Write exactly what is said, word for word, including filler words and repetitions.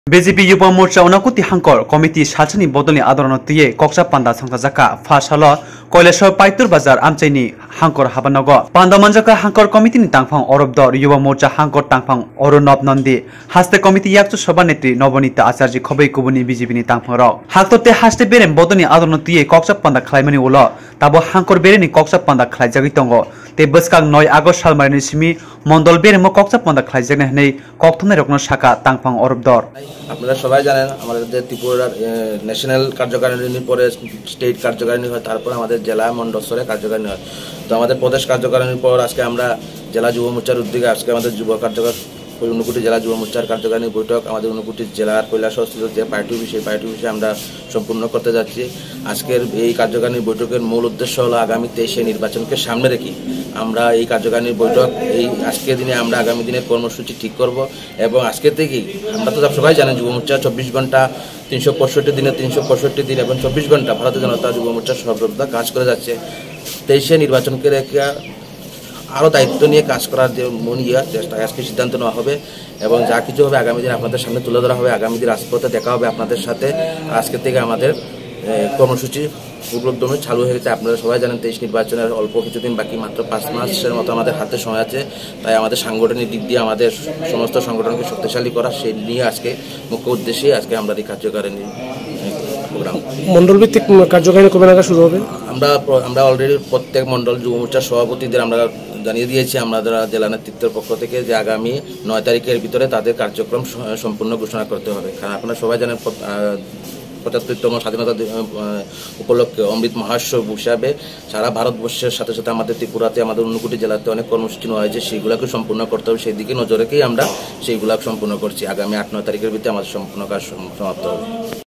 BJP Yuva Morcha उनाकुति हांकर committee साचनी बदलनि आदरनतिये कक्सा पांडा संसाजाका फासाल कयलेश्वर पाइतुर बाजार आमचैनि हांकर हाबानगो पांडा मंजाका हांकर कमिटीनि तांगफां अरबदर युवा मोर्चा हांकर तांगफां अरुनब नंदी हास्ते कमिटी याकचु सभानेत्री नवनीता आचार्य खबै कुबुनि बीजेपीनि तांगफां रक हाक्तते हास्ते बेरेम बदलनि आदरनतिये कक्सा पांडा खलाइमानि उल ताबो हांकर बेरेनि कक्सा पांडा खलाइजागि तंगो ते बसकां नय आगस्ट सालमारिनि सिमि मंडल बेरेम कक्सा पांडा खलाइजागने हनै कक्थमनाय रकन शाखा तांगफां अरबदर আপনারা সবাই জানেন আমাদের ত্রিপুরার ন্যাশনাল কার্যকারিণীর পরে স্টেট কার্যকারিণী হয়, তারপর আমাদের জেলা মন্ডল স্তরে কার্যকারিণী হয়। তো আমাদের প্রদেশ কার্যকারিণীর পর আজকে আমরা জেলা যুব মোর্চার উদ্যোগে আজকে আমাদের যুব কার্যকর ঊনকোটি জেলা যুব মোর্চার কার্যকারিণী বৈঠক আমাদের ঊনকোটি জেলার কৈলাসহর যে পার্টি অফিস সেই পার্টি অফিসে আমরা সম্পূর্ণ করতে যাচ্ছি। আজকের এই কার্যকারিণী বৈঠকের মূল উদ্দেশ্য হলো আগামী তেইশে নির্বাচনকে সামনে রেখে আমরা এই কার্যকারিণী বৈঠক এই আজকের দিনে আমরা আগামী দিনের কর্মসূচি ঠিক করব এবং আজকে থেকেই আমরা তো সবাই জানেন যুব মোর্চা চব্বিশ ঘন্টা তিনশো পঁয়ষট্টি দিনে তিনশো পঁয়ষট্টি দিন এবং চব্বিশ ঘন্টা ভারতীয় জনতা যুব মোর্চা সর্বদা কাজ করে যাচ্ছে। তেইশে নির্বাচনকে রেখে আরও দায়িত্ব নিয়ে কাজ করার যে মন ইয়া আজকে সিদ্ধান্ত নেওয়া হবে এবং যা কিছু হবে আগামী দিন আপনাদের সামনে তুলে ধরা হবে। আগামী দিন রাজপথে দেখা হবে আপনাদের সাথে। আজকে থেকে আমাদের কর্মসূচি পূর্বক্রমে চালু হয়ে গেছে। আপনারা সবাই জানেন তেইশ নির্বাচনের অল্প কিছুদিন বাকি, মাত্র পাঁচ মাসের মতো আমাদের হাতে সময় আছে। তাই আমাদের সাংগঠনিক দিক দিয়ে আমাদের সমস্ত সংগঠনকে শক্তিশালী করা সেই নিয়ে আজকে মুখ্য উদ্দেশ্যে আজকে আমরা এই কার্যকারিণী প্রোগ্রাম মন্ডল ভিত্তিক কার্যকারিণী কবে নাগাদ শুরু হবে? আমরা আমরা অলরেডি প্রত্যেক মন্ডল যুব মোর্চার সভাপতিদের আমরা জানিয়ে দিয়েছি আমাদের জেলা নেতৃত্বের পক্ষ থেকে যে আগামী নয় তারিখের ভিতরে তাদের কার্যক্রম সম্পূর্ণ ঘোষণা করতে হবে। কারণ আপনারা সবাই জানেন পঁচাত্তরতম স্বাধীনতা উপলক্ষে অমৃত মহোৎসব হিসাবে সারা ভারতবর্ষের সাথে সাথে আমাদের ত্রিপুরাতে আমাদের ঊনকোটি জেলাতে অনেক কর্মসূচি নেওয়া হয়েছে, সেইগুলোকে সম্পূর্ণ করতে হবে। সেই দিকে নজর রেখেই আমরা সেইগুলো সম্পূর্ণ করছি। আগামী আট নয় তারিখের ভিতরে আমাদের সম্পূর্ণ কাজ সমাপ্ত হবে।